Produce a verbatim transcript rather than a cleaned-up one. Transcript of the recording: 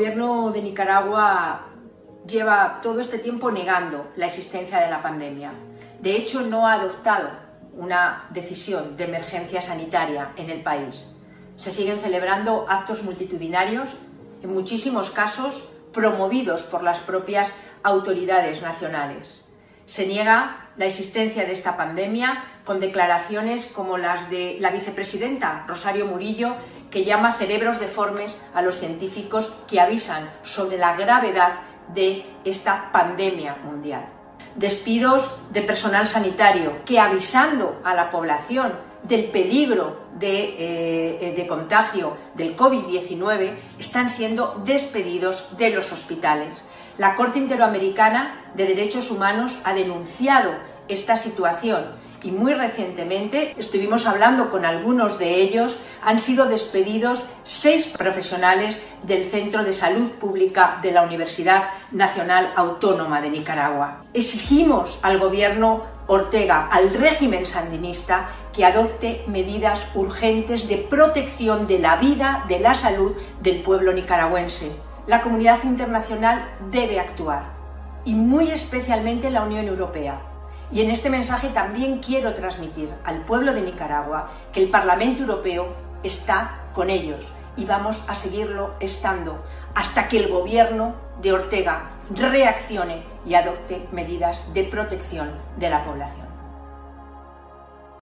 El gobierno de Nicaragua lleva todo este tiempo negando la existencia de la pandemia. De hecho, no ha adoptado una decisión de emergencia sanitaria en el país. Se siguen celebrando actos multitudinarios, en muchísimos casos promovidos por las propias autoridades nacionales. Se niega la existencia de esta pandemia con declaraciones como las de la vicepresidenta Rosario Murillo, que llama cerebros deformes a los científicos que avisan sobre la gravedad de esta pandemia mundial. Despidos de personal sanitario que, avisando a la población del peligro de, eh, de contagio del COVID diecinueve, están siendo despedidos de los hospitales. La Corte Interamericana de Derechos Humanos ha denunciado esta situación y muy recientemente estuvimos hablando con algunos de ellos. Han sido despedidos seis profesionales del Centro de Salud Pública de la Universidad Nacional Autónoma de Nicaragua. Exigimos al gobierno Ortega, al régimen sandinista, que adopte medidas urgentes de protección de la vida, de la salud del pueblo nicaragüense. La comunidad internacional debe actuar, y muy especialmente la Unión Europea. Y en este mensaje también quiero transmitir al pueblo de Nicaragua que el Parlamento Europeo está con ellos y vamos a seguirlo estando hasta que el gobierno de Ortega reaccione y adopte medidas de protección de la población.